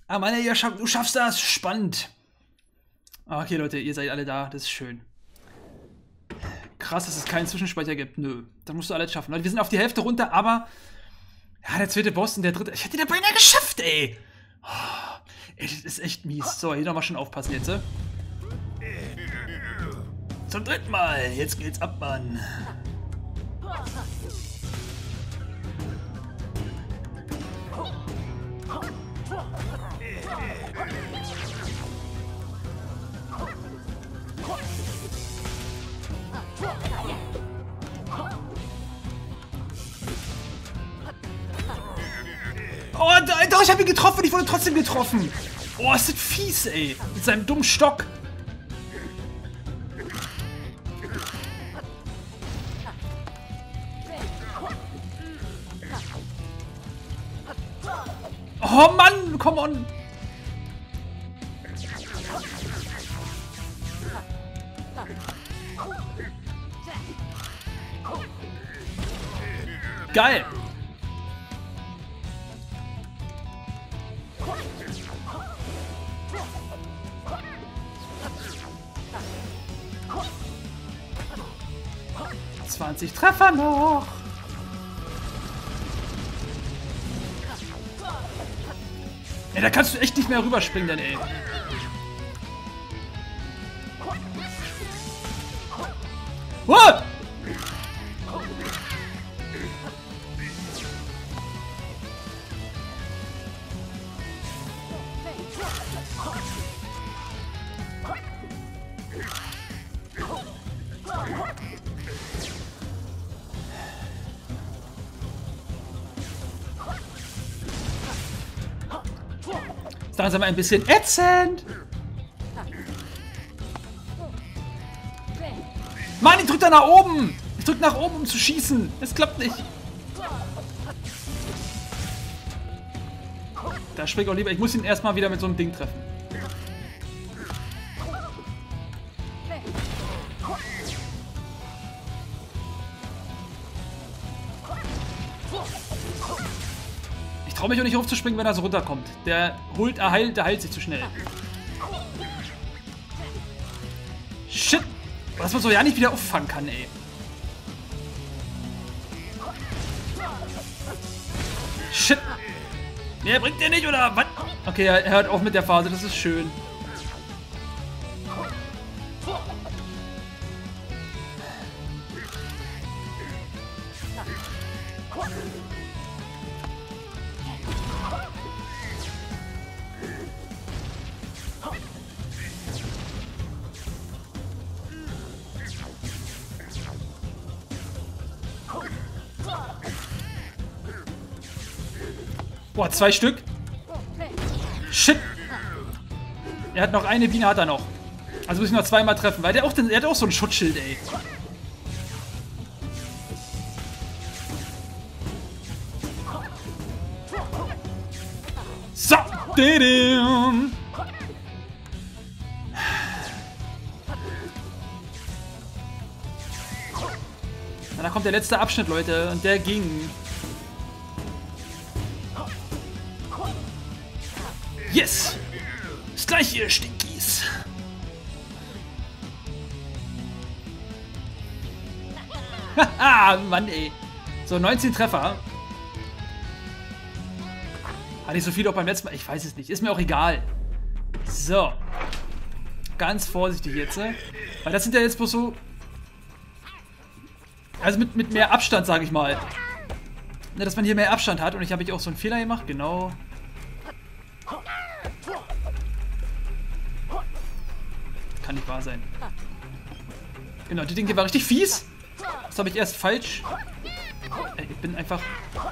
Ah, Mann, ey, du schaffst das. Spannend. Okay, Leute, ihr seid alle da. Das ist schön. Krass, dass es keinen Zwischenspeicher gibt. Nö, dann musst du alles schaffen. Leute, wir sind auf die Hälfte runter, aber... Ja, der zweite Boss und der dritte... Ich hätte den beinahe geschafft, ey. Oh, ey, das ist echt mies. So, hier nochmal schon aufpassen jetzt. Zum dritten Mal. Jetzt geht's ab, Mann. Oh, doch, ich habe ihn getroffen. Ich wurde trotzdem getroffen. Oh, ist das fies, ey. Mit seinem dummen Stock. Oh, Mann, come on. Geil. ...20 Treffer noch. Ey, da kannst du echt nicht mehr rüberspringen, dann, ey. What? Langsam ein bisschen ätzend. Mann, ich drück da nach oben. Ich drück nach oben, um zu schießen. Es klappt nicht. Da spring ich auch lieber. Ich muss ihn erstmal wieder mit so einem Ding treffen. Ich traue mich auch nicht hochzuspringen, wenn er so runterkommt. Der heilt sich zu schnell. Shit! Dass man so ja nicht wieder auffangen kann, ey. Shit! Mehr bringt der nicht, oder was? Okay, er hört auf mit der Phase, das ist schön. Boah, 2 Stück. Shit. Er hat noch eine Biene, hat er noch. Also muss ich noch zweimal treffen, weil der hat auch so ein Schutzschild, ey. So. Na, da kommt der letzte Abschnitt, Leute. Und der ging. Yes! Ist gleich hier, Stinkies. Haha, Mann, ey. So, 19 Treffer. Hatte ich so viel auch beim letzten Mal? Ich weiß es nicht. Ist mir auch egal. So. Ganz vorsichtig jetzt, ne? Weil das sind ja jetzt bloß so... Also mit mehr Abstand, sage ich mal. Ne, dass man hier mehr Abstand hat. Und ich habe auch so einen Fehler gemacht. Genau. Kann nicht wahr sein. Genau, die Dinge war richtig fies. Das habe ich erst falsch. Ich bin einfach...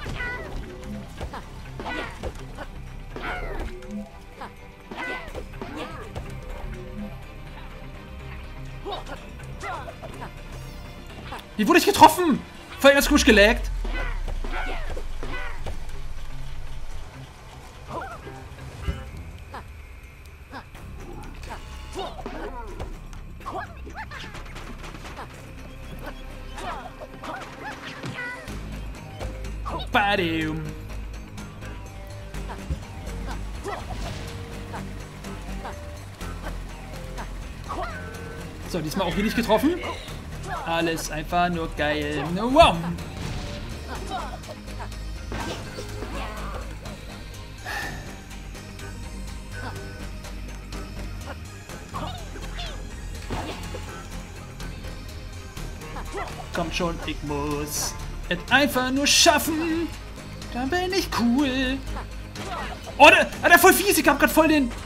Wie wurde ich getroffen? Voll ganz komisch gelaggt. So, diesmal auch hier nicht getroffen. Alles einfach nur geil. Wow. Kommt schon, ich muss es einfach nur schaffen. Dann bin ich cool. Oh, der voll fies. Ich hab grad voll den...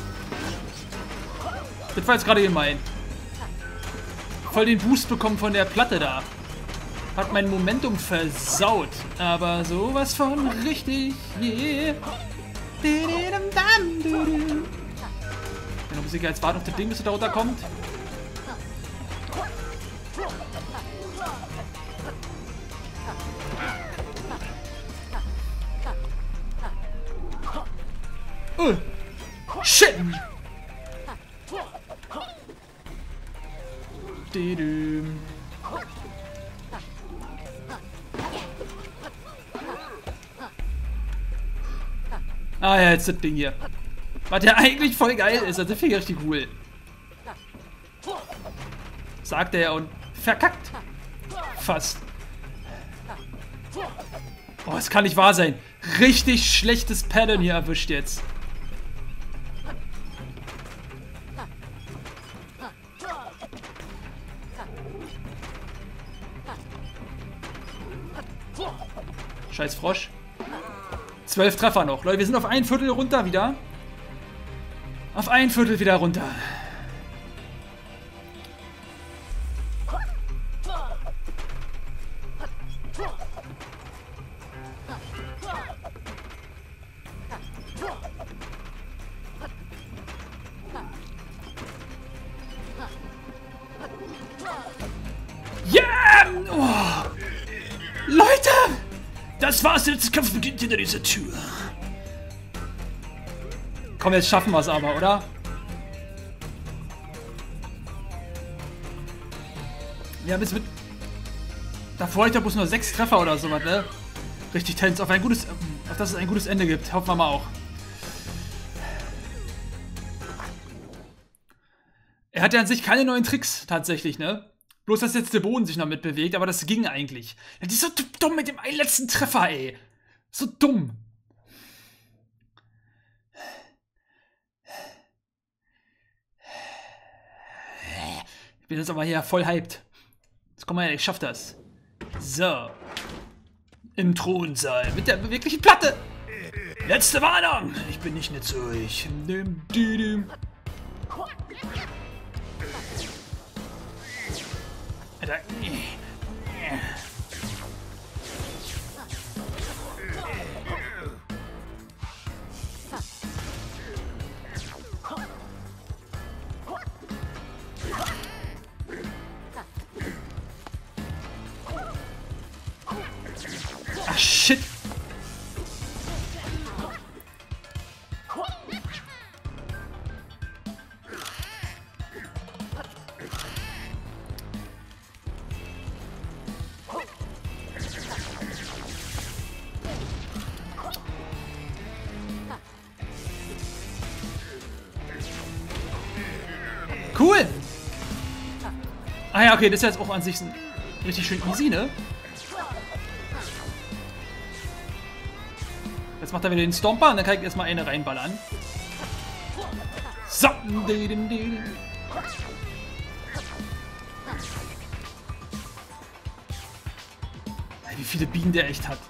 Das war jetzt gerade gemein. Voll den Boost bekommen von der Platte da. Hat mein Momentum versaut. Aber sowas von richtig. Yeah. Dann muss ich jetzt warten auf das Ding, bis es da runterkommt. Shit! Ah ja, jetzt das Ding hier. Was ja eigentlich voll geil ist, also finde ich richtig cool. Sagt er und verkackt. Fast. Oh, das kann nicht wahr sein. Richtig schlechtes Pattern hier erwischt jetzt. Scheiß Frosch. 12 Treffer noch. Leute, wir sind auf ein Viertel runter wieder. Auf ein Viertel wieder runter. Ja! Oh. Leute! Das war's, der letzte Kampf beginnt hinter dieser Tür. Komm, jetzt schaffen wir es aber, oder? Wir haben jetzt mit... Davor ich da bloß nur 6 Treffer oder sowas, ne? Richtig tense. Auf dass es ein gutes Ende gibt. Hoffen wir mal auch. Er hat ja an sich keine neuen Tricks, tatsächlich, ne? Bloß, dass jetzt der Boden sich noch mitbewegt, aber das ging eigentlich. Ja, die ist so dumm mit dem einen letzten Treffer, ey. So dumm. Ich bin jetzt aber hier voll hyped. Jetzt komm mal her, ich schaff das. So. Im Thronsaal mit der beweglichen Platte. Letzte Warnung. Ich bin nicht durch. Alter. Ach, shit. Cool! Ah ja, okay, das ist jetzt auch an sich richtig schön easy, ne? Jetzt macht er wieder den Stomper und dann kann ich erstmal eine reinballern. So! Wie viele Bienen der echt hat.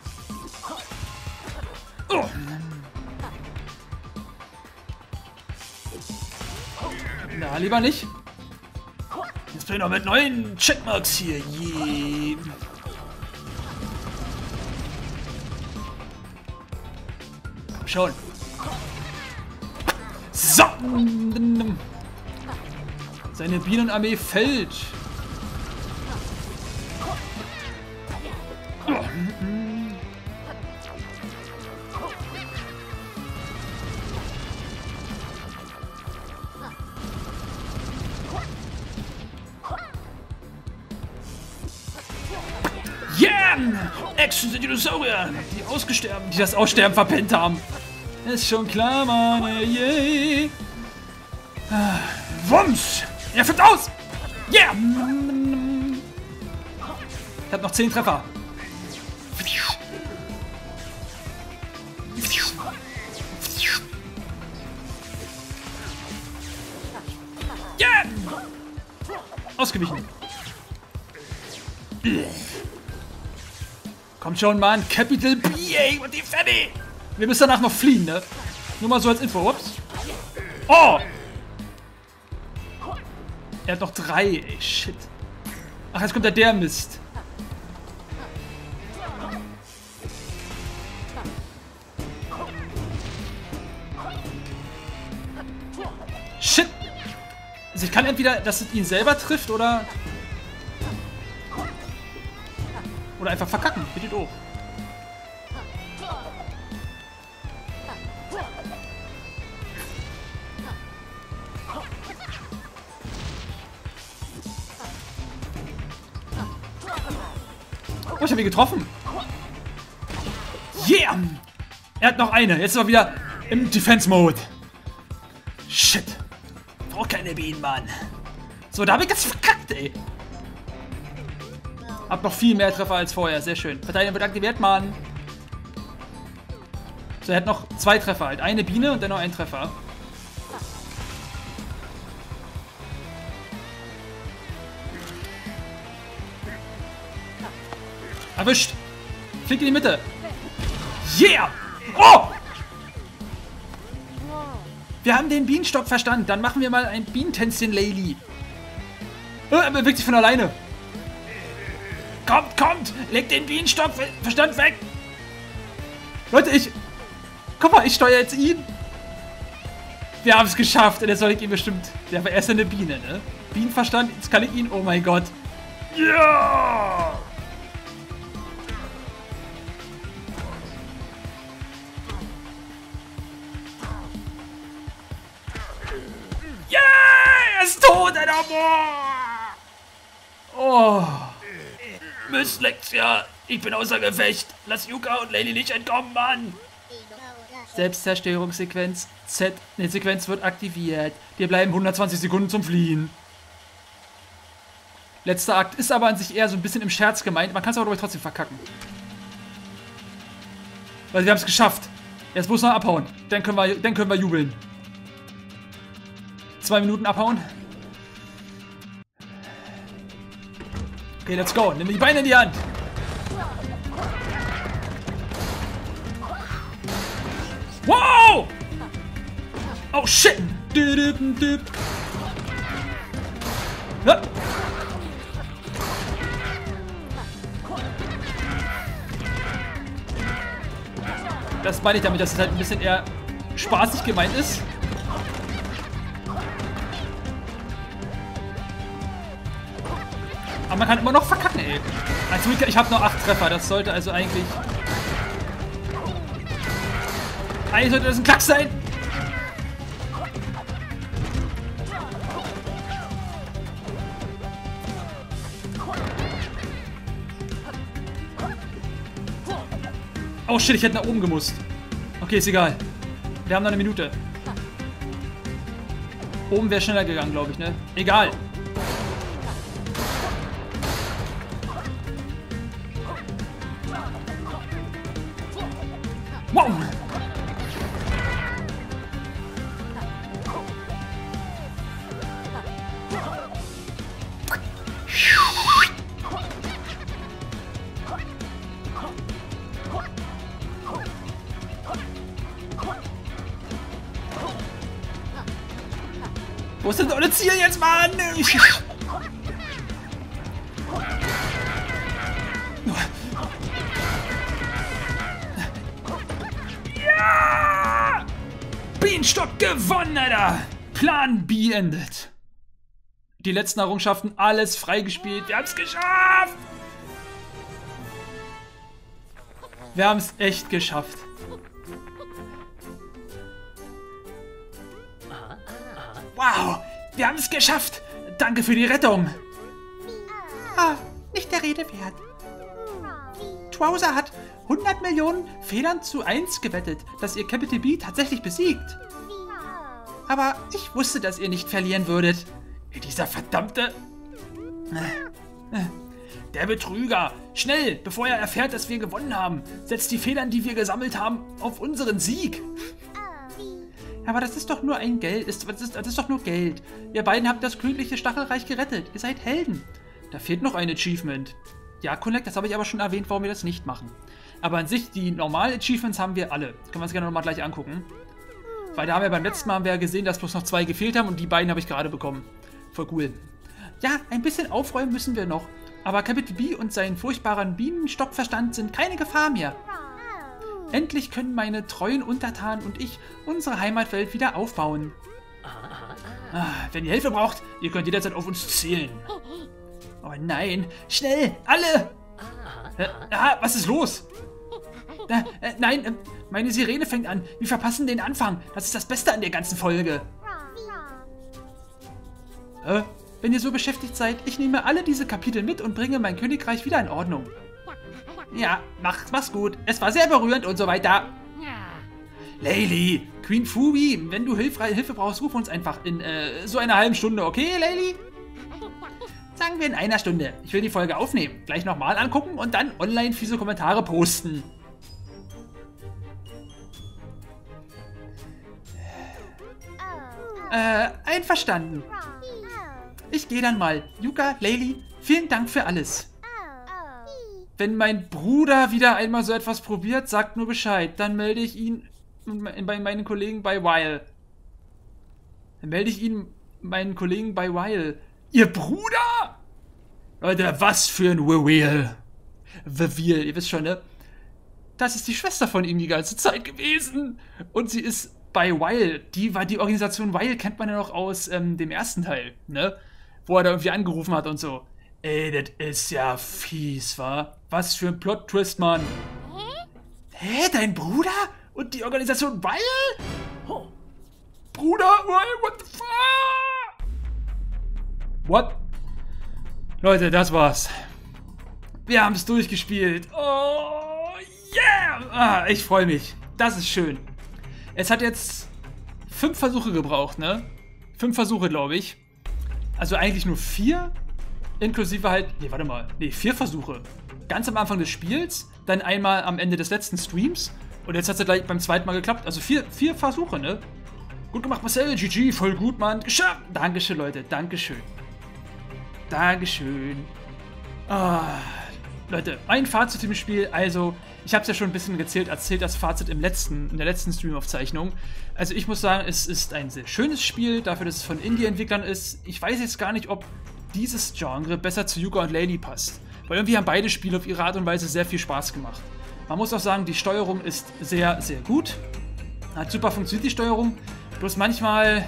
Oh. Na, lieber nicht. Jetzt bin ich noch mit neuen Checkmarks hier. Yeah. Komm schon. So. Seine Bienenarmee fällt. Yeah! Action sind Dinosaurier, die das Aussterben verpennt haben. Ist schon klar, Mann. Yeah. Wumms. Er fliegt aus. Yeah. Ich hab noch 10 Treffer. Yeah. Ausgewichen. Kommt schon, Mann. Capital B, ey. Und die Fanny. Wir müssen danach noch fliehen, ne? Nur mal so als Info. Ups. Oh! Er hat noch 3, ey. Shit. Ach, jetzt kommt der Mist. Shit! Also ich kann entweder, dass es ihn selber trifft, oder einfach verkacken. Bitte doof. Oh, ich habe ihn getroffen. Yeah! Er hat noch eine. Jetzt ist er wieder im Defense-Mode. Shit. Braucht keine Bienen, Mann. So, da habe ich jetzt verkackt, ey. Hab noch viel mehr Treffer als vorher. Sehr schön. Verteidigung wird aktiviert, Mann. So, er hat noch 2 Treffer halt. Eine Biene und dann noch einen Treffer. Erwischt. Fliegt in die Mitte. Yeah! Oh! Wir haben den Bienenstock verstanden. Dann machen wir mal ein Bienentänzchen, Laylee. Er bewegt sich von alleine. Kommt, kommt! Legt den Bienenstock Verstand weg! Leute, guck mal, ich steuere jetzt ihn. Wir haben es geschafft. Und jetzt soll ich ihn bestimmt... Der war erst eine Biene, ne? Bienenverstand, jetzt kann ich ihn... Oh mein Gott. Ja! Yeah! Er ist tot, Alter! Oh! Miss Lexia, ich bin außer Gefecht. Lass Yuka und Laylee nicht entkommen, Mann. Selbstzerstörungssequenz. Die Sequenz wird aktiviert. Dir bleiben 120 Sekunden zum Fliehen. Letzter Akt ist aber an sich eher so ein bisschen im Scherz gemeint. Man kann es aber trotzdem verkacken. Weil wir haben es geschafft. Jetzt muss noch abhauen. Dann können wir jubeln. 2 Minuten abhauen. Okay, let's go. Nimm die Beine in die Hand. Wow! Oh, shit! Ja. Das meine ich damit, dass es halt ein bisschen eher spaßig gemeint ist. Aber man kann immer noch verkacken, ey. Also ich habe noch 8 Treffer. Das sollte also eigentlich... Eigentlich sollte das ein Klacks sein. Oh shit, ich hätte nach oben gemusst. Okay, ist egal. Wir haben noch eine Minute. Oben wäre schneller gegangen, glaube ich, ne? Egal. Wow! Wo ist denn eure Ziel jetzt, Mann? Ja! Bienenstock gewonnen, Alter! Plan B endet. Die letzten Errungenschaften, alles freigespielt. Wir haben es geschafft! Wir haben es echt geschafft. Wow, wir haben es geschafft. Danke für die Rettung. Ah, nicht der Rede wert. Twowser hat 100 Millionen Federn zu 1 gewettet, dass ihr Capital B tatsächlich besiegt. Aber ich wusste, dass ihr nicht verlieren würdet. Dieser verdammte... Der Betrüger! Schnell, bevor er erfährt, dass wir gewonnen haben, setzt die Federn, die wir gesammelt haben, auf unseren Sieg. Aber das ist doch nur ein Geld. Das ist doch nur Geld. Ihr beiden habt das königliche Stachelreich gerettet. Ihr seid Helden. Da fehlt noch ein Achievement. Ja, Connect, das habe ich aber schon erwähnt, warum wir das nicht machen. Aber an sich, die normalen Achievements haben wir alle. Können wir uns gerne nochmal gleich angucken. Weil da haben wir beim letzten Mal haben wir ja gesehen, dass bloß noch 2 gefehlt haben und die beiden habe ich gerade bekommen. Voll cool. Ja, ein bisschen aufräumen müssen wir noch. Aber Capital B und sein furchtbarer Bienenstockverstand sind keine Gefahr mehr. Endlich können meine treuen Untertanen und ich unsere Heimatwelt wieder aufbauen. Wenn ihr Hilfe braucht, ihr könnt jederzeit auf uns zählen. Oh nein, schnell, alle! Was ist los? Nein, meine Sirene fängt an. Wir verpassen den Anfang. Das ist das Beste an der ganzen Folge. Wenn ihr so beschäftigt seid, ich nehme alle diese Kapitel mit und bringe mein Königreich wieder in Ordnung. Ja, mach's gut. Es war sehr berührend und so weiter. Laylee, Queen Fubi, wenn du Hilfe brauchst, ruf uns einfach in so einer halben Stunde, okay, Laylee? Sagen wir in einer Stunde. Ich will die Folge aufnehmen, gleich nochmal angucken und dann online fiese Kommentare posten. Einverstanden. Ich gehe dann mal. Yuka, Laylee, vielen Dank für alles. Wenn mein Bruder wieder einmal so etwas probiert, sagt nur Bescheid. Dann melde ich ihn bei meinen Kollegen bei Weil. Ihr Bruder? Leute, was für ein Reveal. Ihr wisst schon, ne? Das ist die Schwester von ihm die ganze Zeit gewesen. Und sie ist bei Weil. Die Organisation Weil kennt man ja noch aus dem ersten Teil, ne? Wo er da irgendwie angerufen hat und so. Ey, das ist ja fies, wa? Was für ein Plot-Twist, Mann. Hä? Dein Bruder? Und die Organisation Weil? Oh. Bruder? What the fuck? What? Leute, das war's. Wir haben es durchgespielt. Oh, yeah! Ich freue mich. Das ist schön. Es hat jetzt 5 Versuche gebraucht, ne? 5 Versuche, glaube ich. Also eigentlich nur 4. Inklusive halt, 4 Versuche. Ganz am Anfang des Spiels, dann einmal am Ende des letzten Streams und jetzt hat es gleich beim zweiten Mal geklappt. Also 4 Versuche, ne? Gut gemacht, Marcel, GG, voll gut, Mann. Geschafft! Dankeschön, Leute, Dankeschön. Dankeschön. Leute, ein Fazit im Spiel, also, ich habe es ja schon ein bisschen erzählt das Fazit in der letzten Stream-Aufzeichnung. Also ich muss sagen, es ist ein sehr schönes Spiel, dafür, dass es von Indie-Entwicklern ist. Ich weiß jetzt gar nicht, ob dieses Genre besser zu Yuka und Laylee passt. Weil irgendwie haben beide Spiele auf ihre Art und Weise sehr viel Spaß gemacht. Man muss auch sagen, die Steuerung ist sehr, sehr gut. Hat super funktioniert, die Steuerung. Bloß manchmal...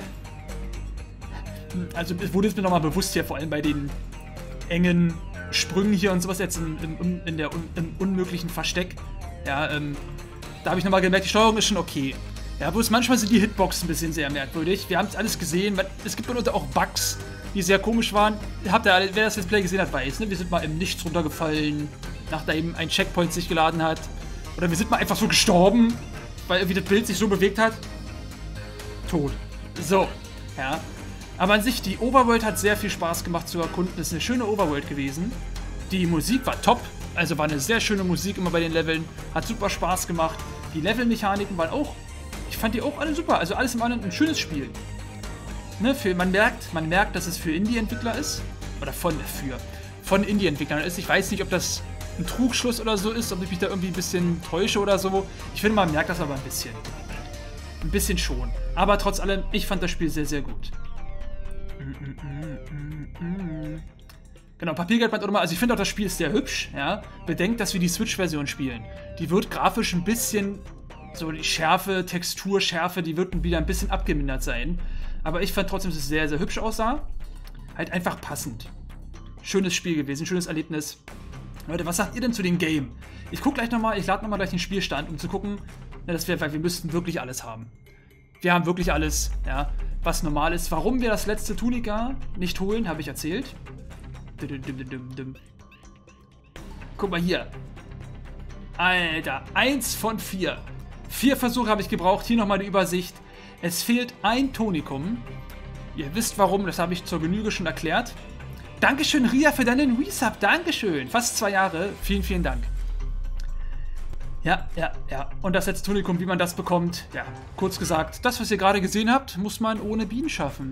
Also es wurde es mir nochmal bewusst hier, vor allem bei den engen Sprüngen hier und sowas jetzt im unmöglichen Versteck. Ja, da habe ich nochmal gemerkt, die Steuerung ist schon okay. Ja, bloß manchmal sind die Hitboxen ein bisschen sehr merkwürdig. Wir haben es alles gesehen. Es gibt mitunter auch Bugs, die sehr komisch waren. Wer das Let's Play gesehen hat, weiß, ne? Wir sind mal im Nichts runtergefallen, nachdem ein Checkpoint sich geladen hat. Oder wir sind mal einfach so gestorben, weil irgendwie das Bild sich so bewegt hat. Tot. So, ja. Aber an sich, die Overworld hat sehr viel Spaß gemacht zu erkunden. Das ist eine schöne Overworld gewesen. Die Musik war top. Also war eine sehr schöne Musik immer bei den Leveln. Hat super Spaß gemacht. Die Levelmechaniken waren auch... Ich fand die auch alle super. Also alles im anderen ein schönes Spiel. Ne, man merkt, dass es für Indie-Entwickler ist. Oder von Indie-Entwicklern ist. Ich weiß nicht, ob das ein Trugschluss oder so ist. Ob ich mich da irgendwie ein bisschen täusche oder so. Ich finde, man merkt das aber ein bisschen. Ein bisschen schon. Aber trotz allem, ich fand das Spiel sehr, sehr gut. Genau, Papiergeld meint auch mal, also ich finde auch, das Spiel ist sehr hübsch, ja. Bedenkt, dass wir die Switch-Version spielen. Die wird grafisch ein bisschen, so die Schärfe, Texturschärfe, die wird wieder ein bisschen abgemindert sein. Aber ich fand trotzdem, dass es sehr, sehr hübsch aussah. Halt einfach passend. Schönes Spiel gewesen, schönes Erlebnis. Leute, was sagt ihr denn zu dem Game? Ich gucke gleich nochmal, ich lade nochmal gleich den Spielstand, um zu gucken, weil wir müssten wirklich alles haben. Wir haben wirklich alles, ja, was normal ist. Warum wir das letzte Tunika nicht holen, habe ich erzählt. Guck mal hier. Alter, 1 von 4. 4 Versuche habe ich gebraucht. Hier nochmal die Übersicht. Es fehlt ein Tonikum. Ihr wisst warum, das habe ich zur Genüge schon erklärt. Dankeschön, Ria, für deinen Resub. Dankeschön. Fast 2 Jahre. Vielen, vielen Dank. Ja. Und das letzte Tonikum, wie man das bekommt. Ja, kurz gesagt, das, was ihr gerade gesehen habt, muss man ohne Bienen schaffen.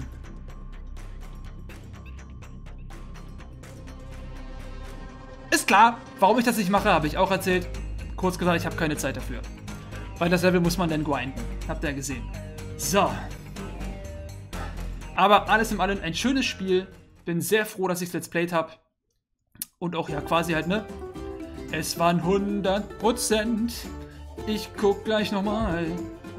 Ist klar, warum ich das nicht mache, habe ich auch erzählt. Kurz gesagt, ich habe keine Zeit dafür. Weil das Level muss man dann grinden. Habt ihr ja gesehen. So. Aber alles in allem ein schönes Spiel. Bin sehr froh, dass ich es Let's Played habe. Und auch ja quasi halt, ne? Es waren 100%. Ich guck gleich nochmal.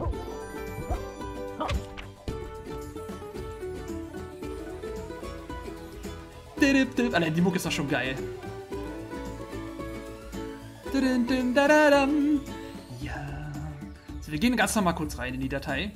Allein die Mucke ist doch schon geil. Ja. So, wir gehen ganz nochmal kurz rein in die Datei.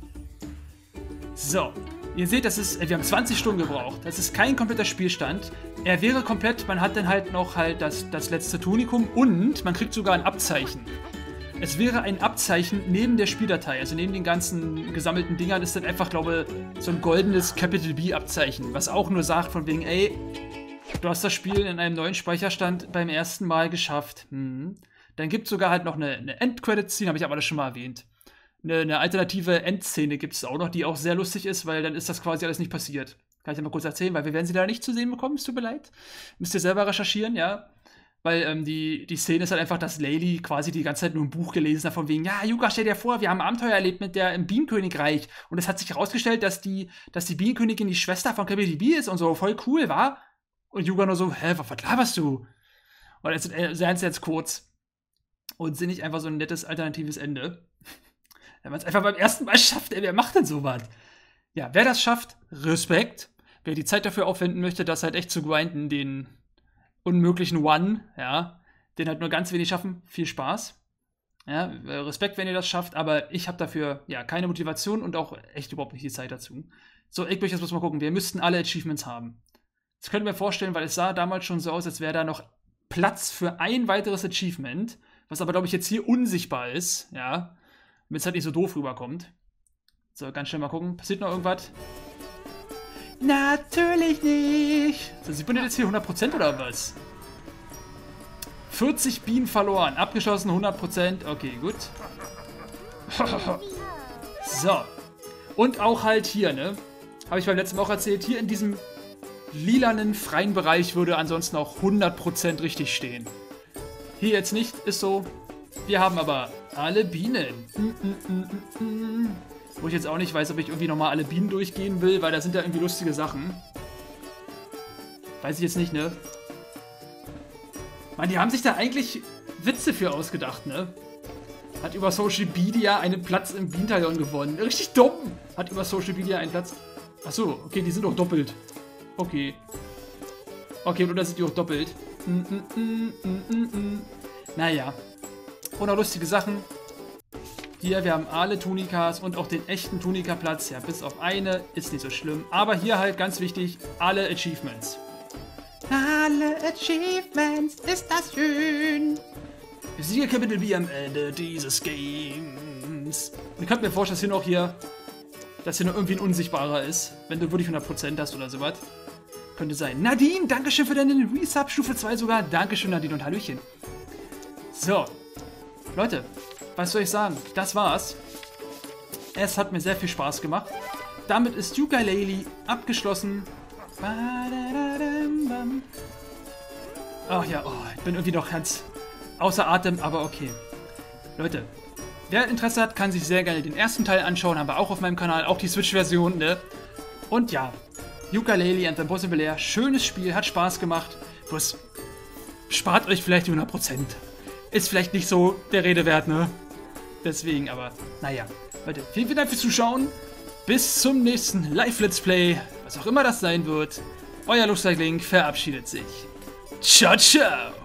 So. Ihr seht, wir haben 20 Stunden gebraucht. Das ist kein kompletter Spielstand. Er wäre komplett, man hat dann halt noch das letzte Tonikum und man kriegt sogar ein Abzeichen. Es wäre ein Abzeichen neben der Spieldatei, also neben den ganzen gesammelten Dingern ist dann einfach, glaube ich, so ein goldenes Capital B Abzeichen, was auch nur sagt von wegen, ey, du hast das Spiel in einem neuen Speicherstand beim ersten Mal geschafft. Dann gibt es sogar halt noch eine Endcredit-Scene, habe ich aber alles schon mal erwähnt. Eine alternative Endszene gibt es auch noch, die auch sehr lustig ist, weil dann ist das quasi alles nicht passiert. Kann ich dir mal kurz erzählen, weil wir werden sie leider nicht zu sehen bekommen, es tut mir leid. Müsst ihr selber recherchieren, ja. Weil die Szene ist halt einfach, dass Laylee quasi die ganze Zeit nur ein Buch gelesen hat, von wegen, ja, Yuka, stell dir vor, wir haben ein Abenteuer erlebt mit der im Bienenkönigreich. Und es hat sich herausgestellt, dass die Bienenkönigin die Schwester von Capital B ist und so, voll cool, war. Und Yuka nur so, hä, was laberst du? Und jetzt seien sie jetzt kurz. Und sind nicht einfach so ein nettes alternatives Ende. Wenn man es einfach beim ersten Mal schafft, ey, wer macht denn sowas? Ja, wer das schafft, Respekt. Wer die Zeit dafür aufwenden möchte, das halt echt zu grinden, den unmöglichen One, ja, den halt nur ganz wenig schaffen, viel Spaß. Ja, Respekt, wenn ihr das schafft, aber ich habe dafür, ja, keine Motivation und auch echt überhaupt nicht die Zeit dazu. So, ich möchte jetzt bloß mal gucken, wir müssten alle Achievements haben. Das könnt ihr mir vorstellen, weil es sah damals schon so aus, als wäre da noch Platz für ein weiteres Achievement, was aber, glaube ich, jetzt hier unsichtbar ist, ja, damit es halt nicht so doof rüberkommt. So, ganz schnell mal gucken. Passiert noch irgendwas? Natürlich nicht. So, sieht man jetzt hier 100% oder was? 40 Bienen verloren. Abgeschlossen 100%. Okay, gut. So. Und auch halt hier, ne? Habe ich beim letzten Mal auch erzählt. Hier in diesem lilanen, freien Bereich würde ansonsten auch 100% richtig stehen. Hier jetzt nicht, ist so. Wir haben aber alle Bienen. Wo ich jetzt auch nicht weiß, ob ich irgendwie nochmal alle Bienen durchgehen will, weil da sind ja irgendwie lustige Sachen. Weiß ich jetzt nicht, ne? Mann, die haben sich da eigentlich Witze für ausgedacht, ne? Hat über Social Media einen Platz im Bienentalion gewonnen. Richtig dumm! Hat über Social Media einen Platz... Achso, okay, die sind auch doppelt. Okay. Okay, oder sind die auch doppelt? Naja. Und auch lustige Sachen. Hier, wir haben alle Tunikas und auch den echten Tunika-Platz. Ja, bis auf eine, ist nicht so schlimm. Aber hier halt ganz wichtig, alle Achievements. Alle Achievements, ist das schön. Besiege Capital B am Ende dieses Games. Und ihr könnt mir vorstellen, dass hier noch irgendwie ein Unsichtbarer ist. Wenn du wirklich 100% hast oder sowas. Könnte sein. Nadine, dankeschön für deinen Resub, Stufe 2 sogar. Dankeschön, Nadine, und Hallöchen. So. Leute, was soll ich sagen? Das war's. Es hat mir sehr viel Spaß gemacht. Damit ist Yooka-Laylee abgeschlossen. Ach ja, ich bin irgendwie noch ganz außer Atem, aber okay. Leute, wer Interesse hat, kann sich sehr gerne den ersten Teil anschauen. Haben wir auch auf meinem Kanal, auch die Switch-Version, ne? Und ja, Yooka-Laylee and the Impossible Lair, schönes Spiel, hat Spaß gemacht. Bloß spart euch vielleicht die 100%. Ist vielleicht nicht so der Rede wert, ne? Deswegen, aber naja. Leute, vielen, vielen Dank fürs Zuschauen. Bis zum nächsten Live-Let's Play. Was auch immer das sein wird. Euer Luxlink verabschiedet sich. Ciao, ciao.